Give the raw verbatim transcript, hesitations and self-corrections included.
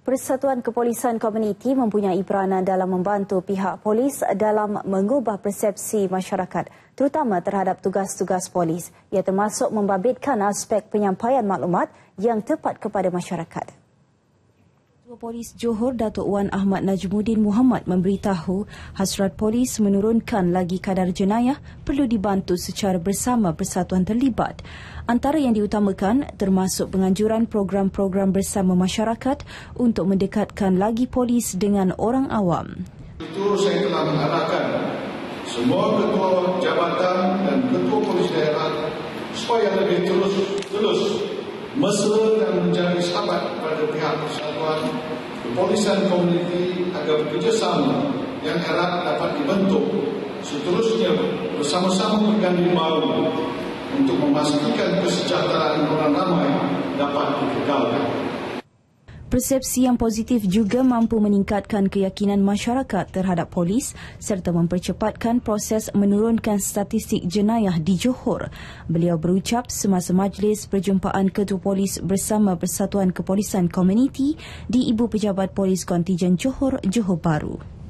Persatuan Kepolisian Komuniti mempunyai peranan dalam membantu pihak polis dalam mengubah persepsi masyarakat, terutama terhadap tugas-tugas polis. Ia termasuk membabitkan aspek penyampaian maklumat yang tepat kepada masyarakat. Ketua Polis Johor Datuk Wan Ahmad Najmuddin Muhammad memberitahu hasrat polis menurunkan lagi kadar jenayah perlu dibantu secara bersama persatuan terlibat. Antara yang diutamakan termasuk penganjuran program-program bersama masyarakat untuk mendekatkan lagi polis dengan orang awam. Itu saya telah mengarahkan semua ketua jabatan dan ketua polis daerah supaya lebih terus terus mesra dan menjadi sahabat kepada pihak persatuan kepolisian komuniti agar bekerjasama yang erat dapat dibentuk, seterusnya bersama-sama berganding bahu untuk memastikan kesejahteraan orang ramai dapat dikekalkan. Persepsi yang positif juga mampu meningkatkan keyakinan masyarakat terhadap polis serta mempercepatkan proses menurunkan statistik jenayah di Johor. Beliau berucap semasa majlis perjumpaan Ketua Polis bersama Persatuan Kepolisian Komuniti di Ibu Pejabat Polis Kontijen Johor, Johor Bahru.